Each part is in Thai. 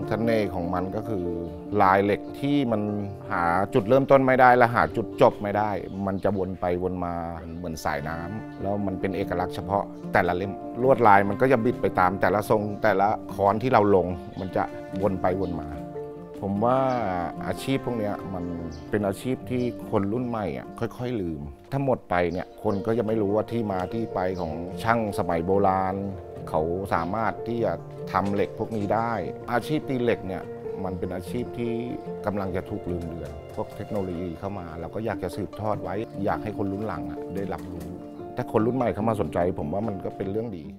เสน่ห์ของมันก็คือลายเหล็กที่มันหาจุดเริ่มต้นไม่ได้และหาจุดจบไม่ได้ มันจะวนไปวนมาเหมือนสายน้ำแล้วมันเป็นเอกลักษณ์เฉพาะแต่ละเล่มลวดลายมันก็จะบิดไปตามแต่ละทรงแต่ละค้อนที่เราลงมันจะวนไปวนมาผมว่าอาชีพพวกนี้มันเป็นอาชีพที่คนรุ่นใหม่ค่อยๆลืมถ้าหมดไปเนี่ยคนก็จะไม่รู้ว่าที่มาที่ไปของช่างสมัยโบราณเขาสามารถที่จะทำเหล็กพวกนี้ได้อาชีพตีเหล็กเนี่ยมันเป็นอาชีพที่กำลังจะถูกลืมเลือนพวกเทคโนโลยีเข้ามาเราก็อยากจะสืบทอดไว้อยากให้คนรุ่นหลังได้รับรู้ถ้าคนรุ่นใหม่เข้ามาสนใจผมว่ามันก็เป็นเรื่องดี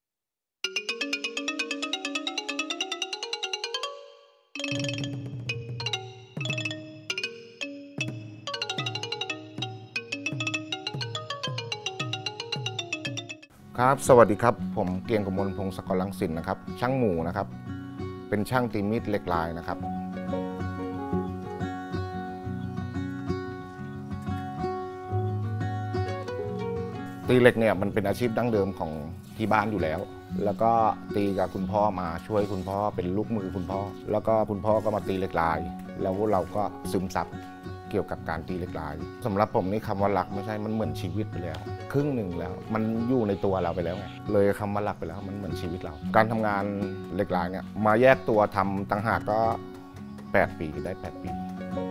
ครับสวัสดีครับผมเกียงกมลพงศกร รังสินนะครับช่างหมู่นะครับเป็นช่างตีมีดเหล็กลายนะครับตีเหล็กเนี่ยมันเป็นอาชีพดั้งเดิมของที่บ้านอยู่แล้วแล้วก็ตีกับคุณพ่อมาช่วยคุณพ่อเป็นลูกมือคุณพ่อแล้วก็คุณพ่อก็มาตีเหล็กลายแล้วเราก็ซึมซับเกี่ยวกับการตีเหล็กลายสำหรับผมนี่คำว่ารักไม่ใช่มันเหมือนชีวิตไปแล้วครึ่งหนึ่งแล้วมันอยู่ในตัวเราไปแล้วไงเลยคำว่ารักไปแล้วมันเหมือนชีวิตเราการทำงานเหล็กลายเนี่ยมาแยกตัวทำต่างหากก็8 ปีได้8 ปี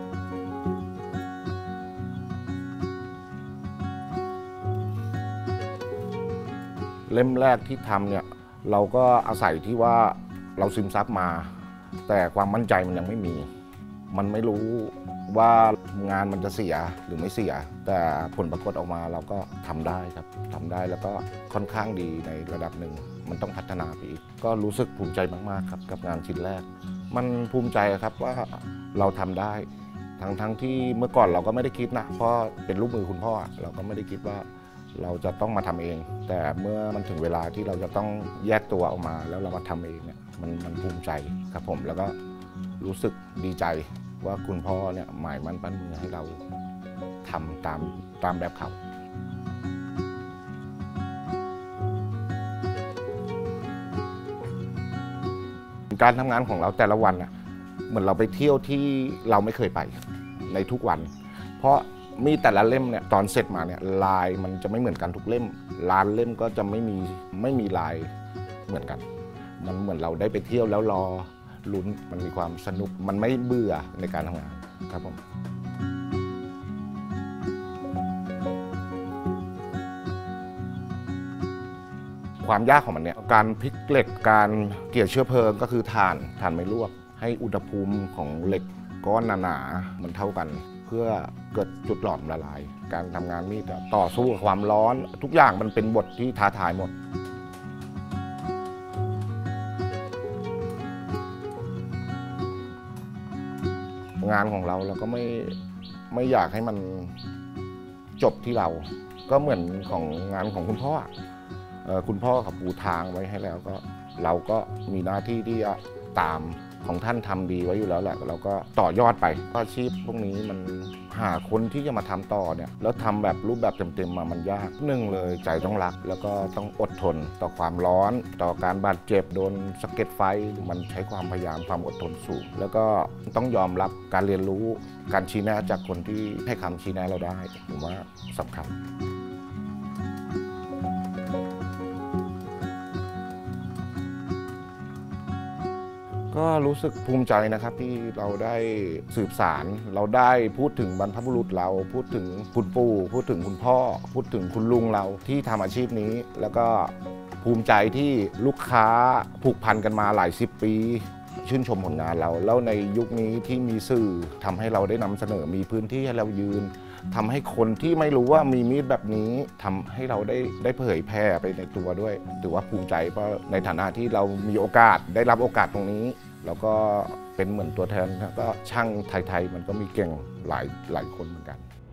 เล่มแรกที่ทำเนี่ยเราก็อาศัยที่ว่าเราซึมซับมาแต่ความมั่นใจมันยังไม่มีมันไม่รู้ว่างานมันจะเสียหรือไม่เสียแต่ผลปรากฏออกมาเราก็ทำได้ครับทำได้แล้วก็ค่อนข้างดีในระดับหนึ่งมันต้องพัฒนาไปอีกก็รู้สึกภูมิใจมากๆครับกับงานชิ้นแรกมันภูมิใจครับว่าเราทำได้ทั้งที่เมื่อก่อนเราก็ไม่ได้คิดนะเพราะเป็นลูกมือคุณพ่อเราก็ไม่ได้คิดว่าเราจะต้องมาทำเองแต่เมื่อมันถึงเวลาที่เราจะต้องแยกตัวออกมาแล้วเรามาทำเองเนี่ยมันภูมิใจครับผมแล้วก็รู้สึกดีใจว่าคุณพ่อเนี่ยหมายมั่นปั้นมือให้เราทำตามแบบเขาการทำงานของเราแต่ละวันเหมือนเราไปเที่ยวที่เราไม่เคยไปในทุกวันเพราะมีแต่ละเล่มเนี่ยตอนเสร็จมาเนี่ยลายมันจะไม่เหมือนกันทุกเล่มลานเล่มก็จะไม่มีลายเหมือนกันมันเหมือนเราได้ไปเที่ยวแล้วรอลุ้นมันมีความสนุกมันไม่เบื่อในการทำงานครับผมความยากของมันเนี่ยการพลิกเหล็กการเกี่ยวเชื้อเพลิงก็คือถ่านไม่ลวกให้อุณหภูมิของเหล็กก้อนหนาๆมันเท่ากันเพื่อเกิดจุดหลอมละลายการทำงานมีดต่อสู้กับความร้อนทุกอย่างมันเป็นบทที่ท้าทายหมดงานของเราก็ไม่อยากให้มันจบที่เราก็เหมือนของงานของคุณพ่อคุณพ่อกับปูทางไว้ให้แล้วก็เราก็มีหน้าที่ที่จะตามของท่านทำดีไว้อยู่แล้วแหละเราก็ต่อยอดไปอาชีพพวกนี้มันหาคนที่จะมาทำต่อเนี่ยแล้วทำแบบรูปแบบเต็มๆมามันยากหนึ่งเลยใจต้องรักแล้วก็ต้องอดทนต่อความร้อนต่อการบาดเจ็บโดนสะเก็ดไฟมันใช้ความพยายามความอดทนสูงแล้วก็ต้องยอมรับการเรียนรู้การชี้แนะจากคนที่ให้คำชี้แนะเราได้ผมว่าสำคัญก็รู้สึกภูมิใจนะครับที่เราได้สืบสารเราได้พูดถึงบรรพบุรุษเราพูดถึงคุณปู่พูดถึงคุณพ่อพูดถึงคุณลุงเราที่ทำอาชีพนี้แล้วก็ภูมิใจที่ลูกค้าผูกพันกันมาหลาย10 ปีชื่นชมผลงานเราแล้วในยุคนี้ที่มีสื่อทำให้เราได้นำเสนอมีพื้นที่ให้เรายืนทำให้คนที่ไม่รู้ว่ามีมีดแบบนี้ทำให้เราได้เผยแพร่ไปในตัวด้วยถือว่าภูมิใจเพราะในฐานะที่เรามีโอกาสได้รับโอกาสตรงนี้แล้วก็เป็นเหมือนตัวแทนก็ช่างไทยๆมันก็มีเก่งหลายคนเหมือนกัน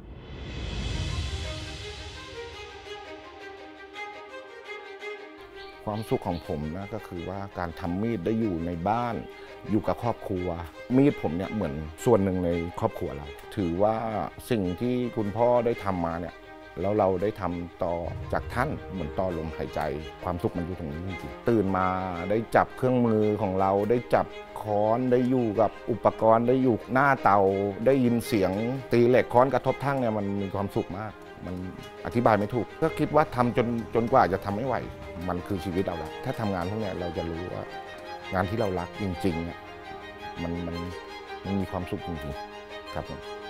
ความสุขของผมนะก็คือว่าการทำมีดได้อยู่ในบ้านอยู่กับครอบครัวมีดผมเนี่ยเหมือนส่วนหนึ่งในครอบครัวเราถือว่าสิ่งที่คุณพ่อได้ทำมาเนี่ยแล้วเราได้ทำต่อจากท่านเหมือนต่อลมหายใจความสุขมันอยู่ตรงนี้จริงๆตื่นมาได้จับเครื่องมือของเราได้จับค้อนได้อยู่กับอุปกรณ์ได้อยู่หน้าเตาได้ยินเสียงตีเหล็กค้อนกระทบทั่งเนี่ยมันมีความสุขมากมันอธิบายไม่ถูกก็คิดว่าทำจนกว่าจะทำไม่ไหวมันคือชีวิตเราแล้วถ้าทำงานพวกนี้เราจะรู้ว่างานที่เรารักจริงๆเนี่ยมันมีความสุขจริงๆครับผม